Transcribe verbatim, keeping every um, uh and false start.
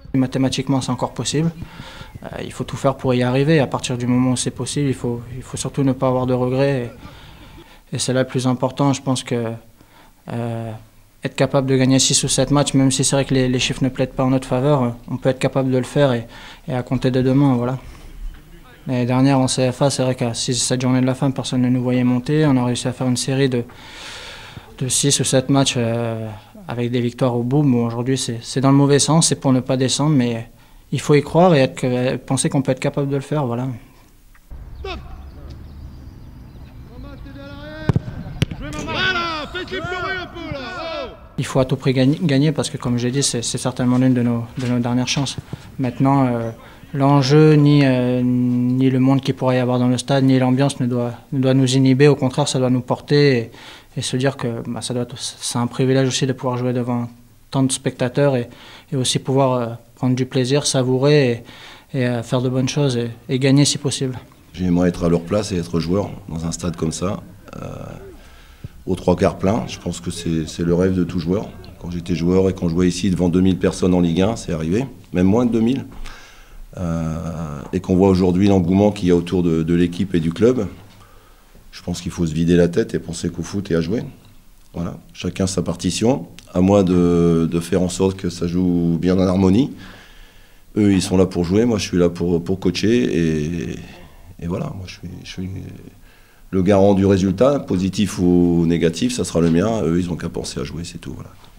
Mathématiquement, c'est encore possible. Euh, il faut tout faire pour y arriver. À partir du moment où c'est possible, il faut, il faut surtout ne pas avoir de regrets. Et, et c'est là le plus important. Je pense que euh, être capable de gagner six ou sept matchs, même si c'est vrai que les, les chiffres ne plaident pas en notre faveur, on peut être capable de le faire et, et à compter de demain. Voilà. L'année dernière en C F A, c'est vrai qu'à six sept journées de la fin, personne ne nous voyait monter. On a réussi à faire une série de, de six ou sept matchs euh, avec des victoires au bout. Bon, aujourd'hui, c'est dans le mauvais sens, c'est pour ne pas descendre, mais il faut y croire et être, penser qu'on peut être capable de le faire. Voilà. Il faut à tout prix gagner parce que, comme j'ai dit, c'est certainement l'une de nos, de nos dernières chances. Maintenant, euh, l'enjeu, ni, euh, ni le monde qu'il pourrait y avoir dans le stade, ni l'ambiance ne doit, ne doit nous inhiber. Au contraire, ça doit nous porter et, et se dire que bah, c'est un privilège aussi de pouvoir jouer devant tant de spectateurs et, et aussi pouvoir euh, prendre du plaisir, savourer et, et euh, faire de bonnes choses et, et gagner si possible. J'aimerais être à leur place et être joueur dans un stade comme ça. Euh, aux trois quarts plein, je pense que c'est le rêve de tout joueur. Quand j'étais joueur et qu'on jouait ici devant deux mille personnes en Ligue un, c'est arrivé, même moins de deux mille. Euh, et qu'on voit aujourd'hui l'engouement qu'il y a autour de, de l'équipe et du club, je pense qu'il faut se vider la tête et penser qu'au foot et à jouer. Voilà. Chacun sa partition, à moi de, de faire en sorte que ça joue bien en harmonie. Eux, ils sont là pour jouer, moi je suis là pour, pour coacher et, et voilà, moi je suis, je suis le garant du résultat, positif ou négatif, ça sera le mien. Eux, ils n'ont qu'à penser à jouer, c'est tout. Voilà.